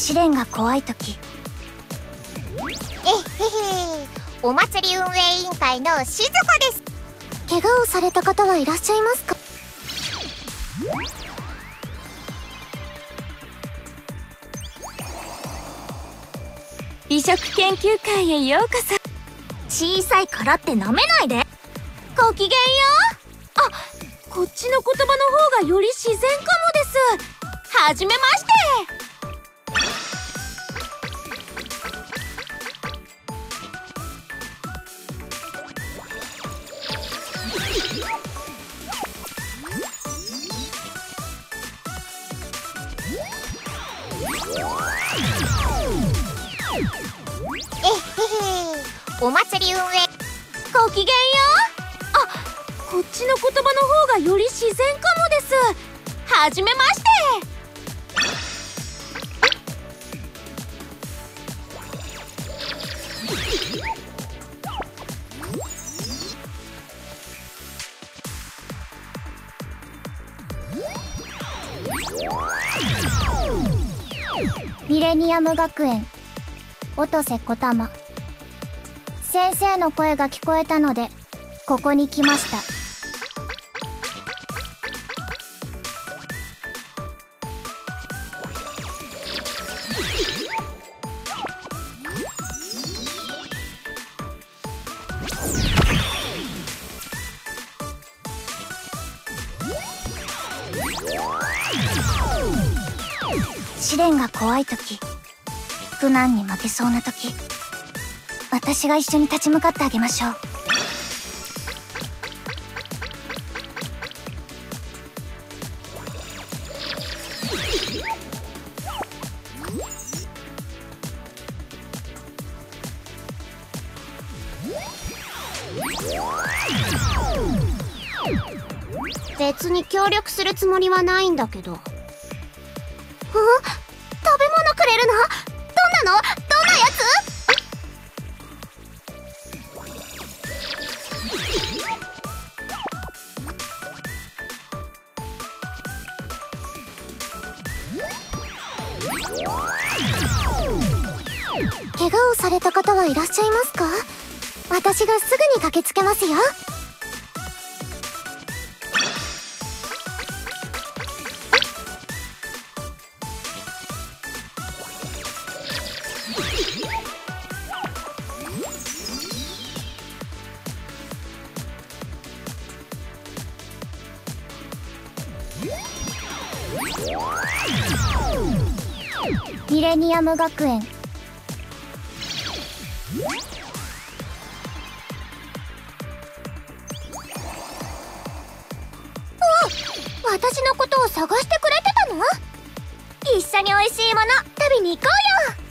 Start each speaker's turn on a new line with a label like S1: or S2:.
S1: 試練が怖い時。
S2: お祭り運営委員会のしずかです。
S1: 怪我をされた方はいらっしゃいますか？
S3: 美食研究会へようこそ。
S1: 小さいからって舐めないで。
S3: ごきげんよう。あ、こっちの言葉の方がより自然かもです。はじめまして。
S2: お祭り運営。
S3: ごきげんよう。あ、こっちの言葉の方がより自然かもです。はじめまして。
S1: ミレニアム学園音瀬小玉。先生の声が聞こえたのでここに来ました。試練が怖い時、苦難に負けそうな時、私が一緒に立ち向かってあげましょう。
S2: 別に協力するつもりはないんだけど。
S1: 食べ物くれるの？どんなの？どんなやつ？怪我をされた方はいらっしゃいますか？私がすぐに駆けつけますよ。ミレニアム学園。私のことを探してくれてたの？一緒に美味しいもの食べに行こうよ。